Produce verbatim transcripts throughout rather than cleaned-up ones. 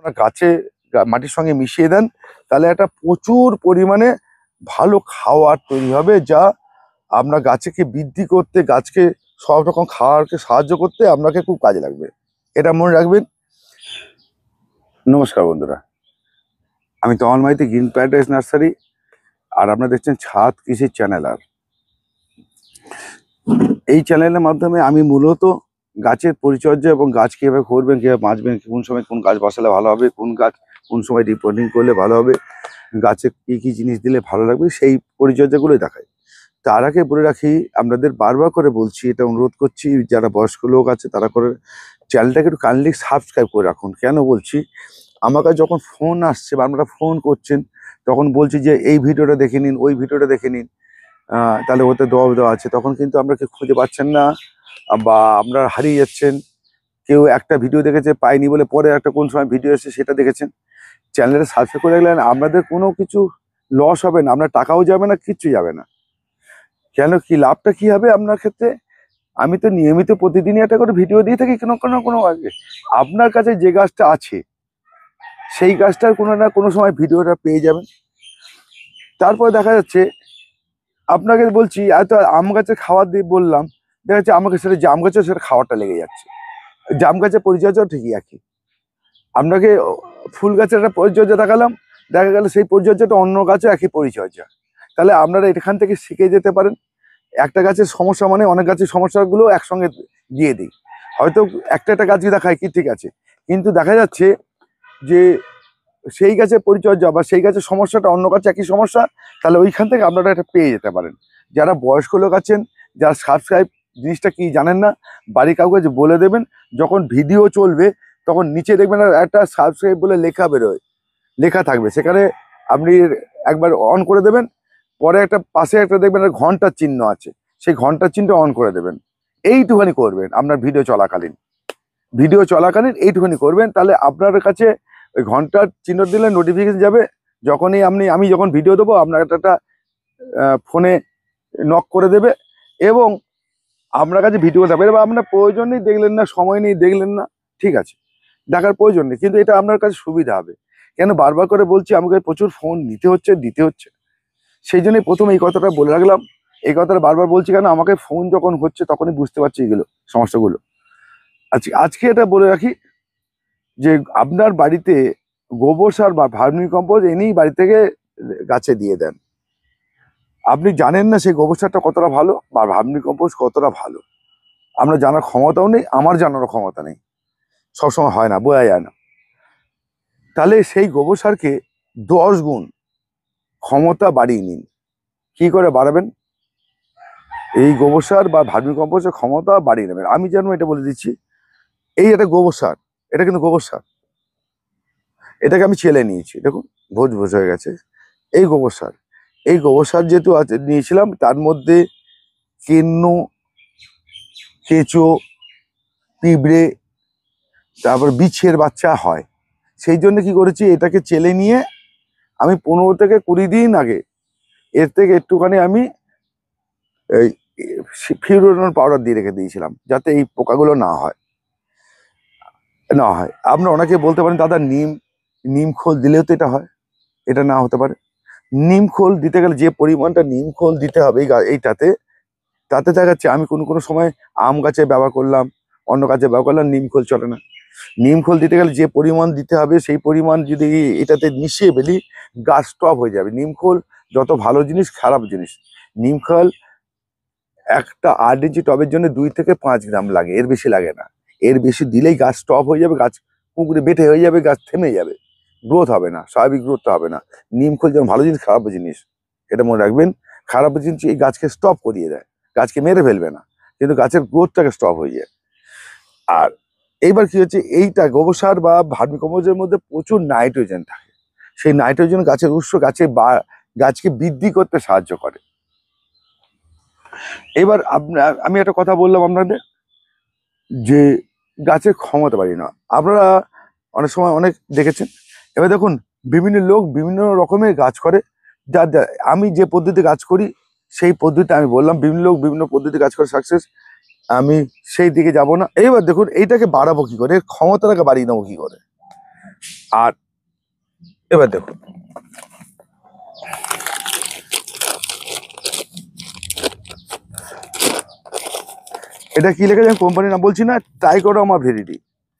আপনার গাছে মাটির সঙ্গে মিশিয়ে দেন, তাহলে একটা প্রচুর পরিমাণে ভালো খাওয়ার তৈরি হবে, যা আপনার গাছকে বৃদ্ধি করতে, গাছকে সব রকম খাওয়ারকে সাহায্য করতে আপনাকে খুব কাজে লাগবে। এটা মনে রাখবেন। নমস্কার বন্ধুরা, আমি Tamal Maiti, Green Paradise Nursery, আর আপনারা দেখছেন ছাদ কৃষির চ্যানেল। আর এই চ্যানেলের মাধ্যমে আমি মূলত গাছের পরিচর্যা এবং গাছ কীভাবে করবেন, কীভাবে বাঁচবেন, কোন সময় কোন গাছ বসালে ভালো হবে, কোন গাছ কোন সময় রিপোর্টিং করলে ভালো হবে, গাছে কী কী জিনিস দিলে ভালো লাগবে, সেই পরিচর্যাগুলোই দেখাই। তার আগে বলে রাখি, আপনাদের বারবার করে বলছি, এটা অনুরোধ করছি, যারা বয়স্ক লোক আছে তারা করে চ্যানেলটাকে একটু কাইন্ডলি সাবস্ক্রাইব করে রাখুন। কেন বলছি, আমার কাছে যখন ফোন আসছে বা আপনারা ফোন করছেন, তখন বলছি যে এই ভিডিওটা দেখে নিন, ওই ভিডিওটা দেখে নিন, তাহলে ওতে দেওয়া দেওয়া আছে, তখন কিন্তু আমরা কেউ খুঁজে পাচ্ছেন না বা আপনারা হারিয়ে যাচ্ছেন। কেউ একটা ভিডিও দেখেছে, পাইনি বলে পরে একটা কোন সময় ভিডিও এসে সেটা দেখেছেন। চ্যানেলটা সাবস্ক্রাইব করে রাখলেন, আপনাদের কোনো কিছু লস হবে না, আপনার টাকাও যাবে না, কিচ্ছু যাবে না। কেন, কি লাভটা কি হবে আপনার ক্ষেত্রে? আমি তো নিয়মিত প্রতিদিনই একটা করে ভিডিও দিয়ে থাকি, কোনো কোনো কোনো আগে আপনার কাছে যে গাছটা আছে সেই গাছটার কোনো না কোনো সময় ভিডিওটা পেয়ে যাবেন। তারপরে দেখা যাচ্ছে, আপনাকে বলছি এত আম গাছের খাবার দিয়ে বললাম, দেখা যাচ্ছে আমাকে সেটা জাম গাছের সেটা খাওয়ারটা লেগে যাচ্ছে। জাম গাছের পরিচর্যাও ঠিকই একই। আপনাকে ফুল গাছের একটা পরিচর্যা দেখালাম, দেখা গেল সেই পরিচর্যাটা অন্য গাছও একই পরিচর্যা। তাহলে আপনারা এখান থেকে শিখে যেতে পারেন। একটা গাছের সমস্যা মানে অনেক গাছের সমস্যাগুলো একসঙ্গে দিয়ে দিই। হয়তো একটা একটা গাছই দেখায় কি ঠিক আছে, কিন্তু দেখা যাচ্ছে যে সেই গাছের পরিচর্যা বা সেই গাছের সমস্যাটা অন্য গাছে একই সমস্যা, তাহলে ওইখান থেকে আপনারা এটা পেয়ে যেতে পারেন। যারা বয়স্ক লোক আছেন, যারা সাবস্ক্রাইব জিনিসটা কি জানেন না, বাড়ির কাউকে বলে দেবেন, যখন ভিডিও চলবে তখন নিচে দেখবেন একটা সাবস্ক্রাইব বলে লেখা বেরোয়, লেখা থাকবে, সেখানে আপনি একবার অন করে দেবেন, পরে একটা পাশে একটা দেখবেন ঘন্টার চিহ্ন আছে, সেই ঘন্টার চিহ্নটা অন করে দেবেন। এইটুখানি করবেন আপনার ভিডিও চলাকালীন, ভিডিও চলাকালীন এইটুখানি করবেন, তাহলে আপনার কাছে ওই ঘন্টার চিহ্ন দিলে নোটিফিকেশন যাবে। যখনই আপনি আমি যখন ভিডিও দেবো, আপনার একটা ফোনে নক করে দেবে এবং আপনার কাছে ভিডিও থাকবে। এবার আপনার প্রয়োজন নেই, দেখলেন না, সময় নেই, দেখলেন না, ঠিক আছে, দেখার প্রয়োজন নেই, কিন্তু এটা আপনার কাছে সুবিধা হবে। কেন বারবার করে বলছি, আমাকে প্রচুর ফোন নিতে হচ্ছে, দিতে হচ্ছে, সেই জন্যই প্রথম এই কথাটা বলে রাখলাম। এই কথাটা বারবার বলছি কেন, আমাকে ফোন যখন হচ্ছে তখনই বুঝতে পারছি এগুলো সমস্যাগুলো। আজকে আজকে এটা বলে রাখি যে আপনার বাড়িতে গোবর সার বা ভার্মি কম্পোস্ট এনেই বাড়ি থেকে গাছে দিয়ে দেন। আপনি জানেন না সেই গোবর সারটা কতটা ভালো বা ভার্মি কম্পোস্ট কতটা ভালো, আমরা জানার ক্ষমতাও নেই, আমার জানার ক্ষমতা নেই, সবসময় হয় না, বোঝা যায় না। তাহলে সেই গোবর সারকে দশ গুণ ক্ষমতা বাড়িয়ে নিন। কি করে বাড়াবেন? এই গোবর সার বা ভার্মি কম্পোস্টের ক্ষমতা বাড়িয়ে নেবেন। আমি যেন এটা বলে দিচ্ছি, এই একটা গোবর সার, এটা কিন্তু গোবর সার, এটাকে আমি চেলে নিয়েছি, দেখুন ভোজ ভোজ হয়ে গেছে। এই গোবর সার, এই গোবর সার যেহেতু নিয়েছিলাম, তার মধ্যে কেন্ন, কেঁচো, পিঁপড়ে, তারপর বিছের বাচ্চা হয়, সেই জন্য কি করেছি, এটাকে চেলে নিয়ে আমি পনেরো থেকে কুড়ি দিন আগে এর থেকে একটুখানি আমি এই ফিউরোনল পাউডার দিয়ে রেখে দিয়েছিলাম, যাতে এই পোকাগুলো না হয় না হয় আপনারা অনেকে বলতে পারেন, দাদা নিম নিম খোল দিলেও তো এটা হয়। এটা না হতে পারে। নিম খোল দিতে গেলে যে পরিমাণটা নিম খোল দিতে হবে এইটাতে, তাতে দেখা যাচ্ছে আমি কোনো কোনো সময় আম গাছে ব্যবহার করলাম, অন্য গাছে ব্যবহার করলাম, নিম খোল চলে না। নিম খোল দিতে গেলে যে পরিমাণ দিতে হবে সেই পরিমাণ যদি এটাতে মিশিয়ে ফেলি, গাছ স্টপ হয়ে যাবে। নিম খোল যত ভালো জিনিস, খারাপ জিনিস। নিম খোল একটা আট ইঞ্চি টবের জন্য দুই থেকে পাঁচ গ্রাম লাগে, এর বেশি লাগে না। এর বেশি দিলেই গাছ স্টপ হয়ে যাবে, গাছ পুকুরে বেটে হয়ে যাবে, গাছ থেমে যাবে, গ্রোথ হবে না, স্বাভাবিক গ্রোথ হবে না। নিম খোল যেমন ভালো জিনিস, খারাপ জিনিস, এটা মনে রাখবেন। খারাপ জিনিস এই গাছকে স্টপ করিয়ে দেয়, গাছকে মেরে ফেলবে না, কিন্তু গাছের গ্রোথটাকে স্টপ হয়ে যায়। আর এইবার কি হচ্ছে, এইটা গোবর সার বা ভার্মি কম্পোস্টের মধ্যে প্রচুর নাইট্রোজেন থাকে। সেই নাইট্রোজেন গাছের উৎস, গাছে বা গাছকে বৃদ্ধি করতে সাহায্য করে। এবার আপনার আমি একটা কথা বললাম আপনাদের, যে গাছের ক্ষমতা বাড়ি না, আপনারা অনেক সময় অনেক দেখেছেন। এবার দেখুন, বিভিন্ন লোক বিভিন্ন রকমের গাছ করে, যা আমি যে পদ্ধতি গাছ করি সেই পদ্ধতি আমি বললাম, বিভিন্ন লোক বিভিন্ন পদ্ধতি গাছ করে সাকসেস, আমি সেই দিকে যাব না। এইবার দেখুন, এইটাকে বাড়াবো কি করে, ক্ষমতাটাকে বাড়িয়ে নেবো কি করে। আর এবার দেখুন, এটা কি লেখা যায়, কোম্পানির নাম বলছি না, ট্রাইকোডার্মা ভিরিডি।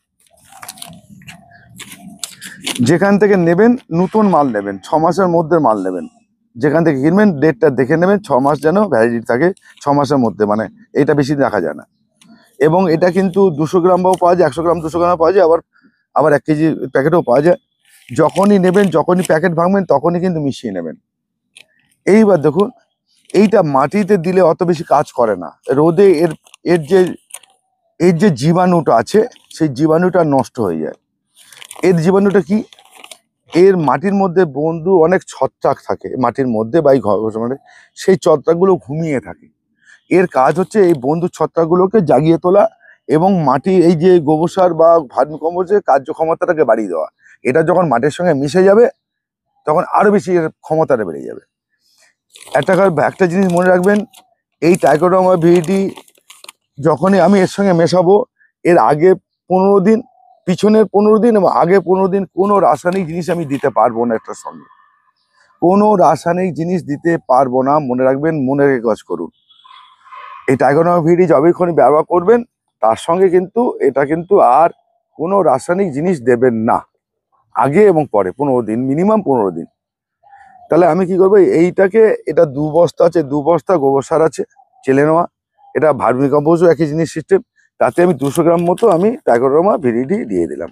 যেখান থেকে নেবেন নতুন মাল নেবেন, ছ মাসের মধ্যে মাল নেবেন, যেখান থেকে কিনবেন ডেটটা দেখে নেবেন, ছ মাস যেন ভ্যালিডিটি থাকে, ছ মাসের মধ্যে, মানে এটা বেশি রাখা যায় না। এবং এটা কিন্তু দুশো গ্রামও পাওয়া যায়, একশো গ্রাম দুশো গ্রাম পাওয়া যায়, আবার আবার এক কেজি প্যাকেটও পাওয়া যায়। যখনই নেবেন, যখনই প্যাকেট ভাঙবেন, তখনই কিন্তু মিশিয়ে নেবেন। এইবার দেখুন, এইটা মাটিতে দিলে অত বেশি কাজ করে না, রোদে এর এর যে এর যে জীবাণুটা আছে, সেই জীবাণুটা নষ্ট হয়ে যায়। এর জীবাণুটা কি, এর মাটির মধ্যে বন্ধু অনেক ছত্রাক থাকে মাটির মধ্যে বা এই ঘর, মানে সেই ছত্রাকগুলো ঘুমিয়ে থাকে। এর কাজ হচ্ছে এই বন্ধু ছত্রাকগুলোকে জাগিয়ে তোলা এবং মাটি এই যে গোবর সার বা ভার্মিকম্পোস্টের কার্যক্ষমতাটাকে বাড়িয়ে দেওয়া। এটা যখন মাটির সঙ্গে মিশে যাবে, তখন আরো বেশি এর ক্ষমতাটা বেড়ে যাবে। একটা একটা জিনিস মনে রাখবেন, এই ট্রাইকোডার্মা ভিরিডি যখনই আমি এর সঙ্গে মেশাবো, এর আগে পনেরো দিন, পিছনের পনেরো দিন এবং আগে পনেরো দিন কোনো রাসায়নিক জিনিস আমি দিতে পারবো না। এটার সঙ্গে কোনো রাসায়নিক জিনিস দিতে পারবো না, মনে রাখবেন, মনে রেখে কাজ করুন। এই ট্রাইকোডার্মা ভিরিডি যবেক্ষণই ব্যবহার করবেন, তার সঙ্গে কিন্তু এটা কিন্তু আর কোনো রাসায়নিক জিনিস দেবেন না, আগে এবং পরে পনেরো দিন, মিনিমাম পনেরো দিন। তাহলে আমি কি করবো, এইটাকে, এটা দু বস্তা আছে, দু বস্তা গোবর সার আছে চেলে নেওয়া, এটা ভার্মিকম্পোস্টও একই জিনিস সিস্টেম, তাতে আমি দুশো গ্রাম মতো আমি ট্রাইকোডার্মা ভিরিডি দিয়ে দিলাম।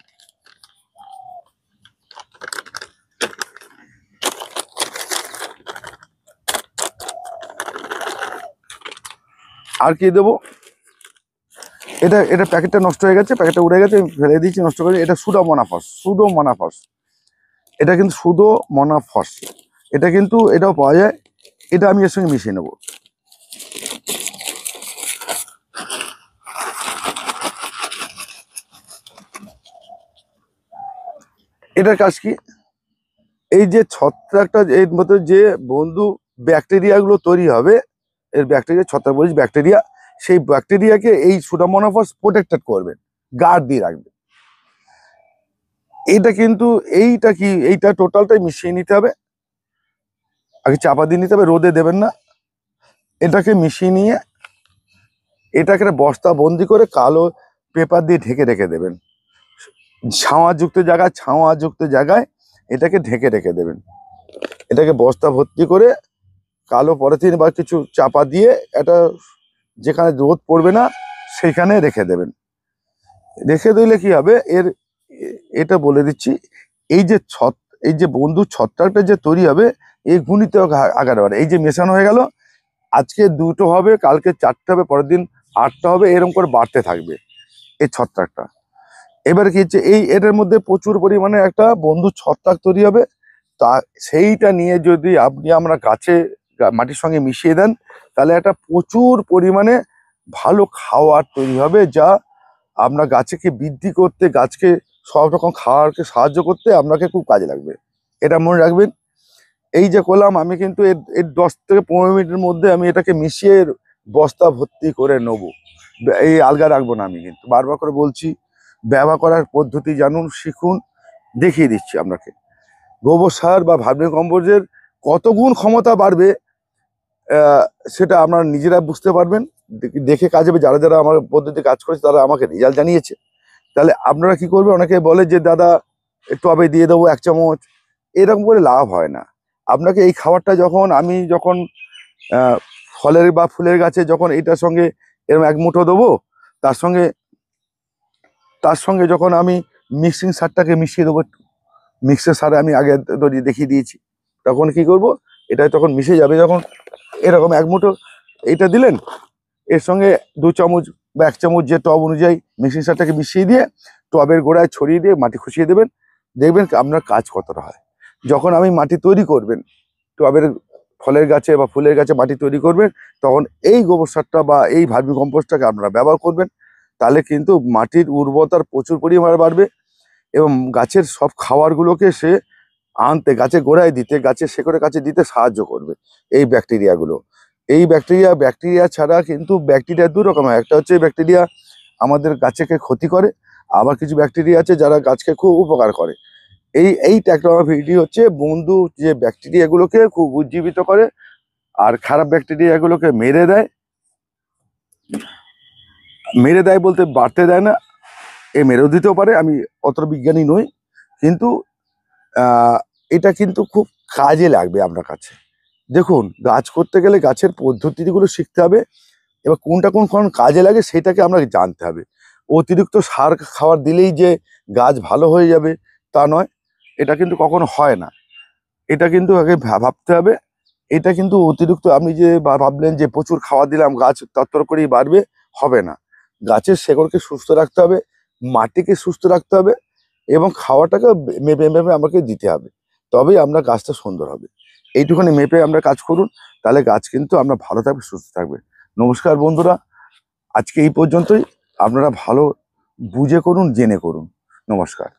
আর কি দেবো, এটা এটা প্যাকেটটা নষ্ট হয়ে গেছে, প্যাকেটটা উড়ে গেছে, আমি ফেলে দিয়েছি, নষ্ট করে। এটা সুডোমোনাফস, সুডোমোনাফস, এটা কিন্তু সুডোমোনাফস, এটা কিন্তু এটাও পাওয়া যায়, এটা আমি এর সঙ্গে মিশিয়ে নেব। এটার কাজ কি, এই যে ছত্রাকটা, এর মধ্যে যে বন্ধু ব্যাকটেরিয়াগুলো তৈরি হবে, এর ব্যাকটেরিয়া, ছত্রাক বলছি ব্যাকটেরিয়া, সেই ব্যাকটেরিয়াকে এই সুডোমোনাফস প্রোটেক্টেড করবে, গার্ড দিয়ে রাখবে। এটা কিন্তু এইটা কি, এইটা টোটালটাই মিশিয়ে নিতে হবে, আগে চাপা দিয়ে নিতে হবে, রোদে দেবেন না। এটাকে মিশিয়ে নিয়ে এটাকে বস্তা বন্দি করে কালো পেপার দিয়ে ঢেকে রেখে দেবেন, ছাওয়াযুক্ত জায়গায়, ছাওয়াযুক্ত জায়গায় এটাকে ঢেকে রেখে দেবেন। এটাকে বস্তা ভর্তি করে কালো পলিথিন বা কিছু চাপা দিয়ে, এটা যেখানে রোদ পড়বে না সেখানে রেখে দেবেন। রেখে দিলে কি হবে, এর এটা বলে দিচ্ছি, এই যে ছত এই যে বন্ধু ছত্রাকটা যে তৈরি হবে, এই গুণিত আকারে বাড়ে। এই যে মেশানো হয়ে গেল, আজকে দুটো হবে, কালকে চারটে হবে, পরের দিন আটটা হবে, এরকম করে বাড়তে থাকবে এই ছত্রাকটা। এবার কি হচ্ছে, এই এটার মধ্যে প্রচুর পরিমাণে একটা বন্ধু ছত্রাক তৈরি হবে, তা সেইটা নিয়ে যদি আপনি আমরা গাছে মাটির সঙ্গে মিশিয়ে দেন, তাহলে একটা প্রচুর পরিমাণে ভালো খাওয়ার তৈরি হবে, যা আপনার গাছকে বৃদ্ধি করতে, গাছকে সব রকম খাওয়ারকে সাহায্য করতে আপনাকে খুব কাজে লাগবে। এটা মনে রাখবেন। এই যে করলাম আমি, কিন্তু এর এর দশ থেকে পনেরো মিনিটের মধ্যে আমি এটাকে মিশিয়ে বস্তা ভর্তি করে নেবো, এই আলগা রাখবো না। আমি কিন্তু বারবার করে বলছি, ব্যবহার করার পদ্ধতি জানুন, শিখুন, দেখিয়ে দিচ্ছি আপনাকে। গোবর সার বা ভার্মিকম্পোস্টের কত গুণ ক্ষমতা বাড়বে, সেটা আপনারা নিজেরা বুঝতে পারবেন, দেখে কাজ হবে। যারা যারা আমার পদ্ধতি কাজ করেছে তারা আমাকে রেজাল্ট জানিয়েছে। তাহলে আপনারা কি করবেন, অনেকে বলে যে দাদা টবে দিয়ে দেবো এক চামচ, এরকম করে লাভ হয় না। আপনাকে এই খাবারটা যখন আমি যখন ফলের বা ফুলের গাছে যখন এটার সঙ্গে এরকম এক মুঠো দেবো, তার সঙ্গে তার সঙ্গে যখন আমি মিক্সিং সারটাকে মিশিয়ে দেবো, মিক্সার সারে আমি আগে দেখিয়ে দিয়েছি, তখন কি করব, এটা তখন মিশে যাবে। যখন এরকম এক মুঠো এটা দিলেন, এর সঙ্গে দু চামচ বা এক চামচ যে টব অনুযায়ী মিক্সিং সারটাকে মিশিয়ে দিয়ে টবের গোড়ায় ছড়িয়ে দিয়ে মাটি খুশিয়ে দেবেন, দেখবেন আপনার কাজ কতটা হয়। যখন আমি মাটি তৈরি করবেন, টবের ফলের গাছে বা ফুলের গাছে মাটি তৈরি করবেন, তখন এই গোবর সারটা বা এই ভার্মি কম্পোস্টটাকে আপনারা ব্যবহার করবেন। তাহলে কিন্তু মাটির উর্বরতার প্রচুর পরিমাণে বাড়বে এবং গাছের সব খাবারগুলোকে সে আনতে, গাছে গোড়ায় দিতে, গাছের শেকড়ের কাছে দিতে সাহায্য করবে এই ব্যাকটেরিয়াগুলো। এই ব্যাকটেরিয়া ব্যাকটেরিয়া ছাড়া কিন্তু ব্যাকটেরিয়া দু রকম হয়, একটা হচ্ছে ব্যাকটেরিয়া আমাদের গাছকে ক্ষতি করে, আবার কিছু ব্যাকটেরিয়া আছে যারা গাছকে খুব উপকার করে। এই এই ট্যাক্টোফাগি হচ্ছে বন্ধু যে ব্যাকটেরিয়াগুলোকে খুব উজ্জীবিত করে আর খারাপ ব্যাকটেরিয়াগুলোকে মেরে দেয়। মেরে দেয় বলতে বাড়তে দেয় না, এ মেরেও দিতেও পারে, আমি অতটা বিজ্ঞানী নই, কিন্তু আহ, এটা কিন্তু খুব কাজে লাগবে আপনার কাছে। দেখুন, গাছ করতে গেলে গাছের পদ্ধতিগুলো শিখতে হবে, এবার কোনটা কোন কোন কাজে লাগে সেটাকে আমরা জানতে হবে। অতিরিক্ত সার খাবার দিলেই যে গাছ ভালো হয়ে যাবে তা নয়, এটা কিন্তু কখনো হয় না। এটা কিন্তু আগে ভা- ভাবতে হবে। এটা কিন্তু অতিরিক্ত আপনি যে বা- ভাবলেন যে প্রচুর খাবার দিলাম গাছ তত্তর করেই বাড়বে, হবে না। গাছের শেকড়কে সুস্থ রাখতে হবে, মাটিকে সুস্থ রাখতে হবে এবং খাওয়াটাকে বে- মেপে মেপে আমাকে দিতে হবে, তবেই আমরা গাছটা সুন্দর হবে। এইটুখানি মেপে আমরা কাজ করুন, তাহলে গাছ কিন্তু আমরা ভালো থাকবে, সুস্থ থাকবে। নমস্কার বন্ধুরা, আজকে এই পর্যন্তই। আপনারা ভালো বুঝে করুন, জেনে করুন। নমস্কার।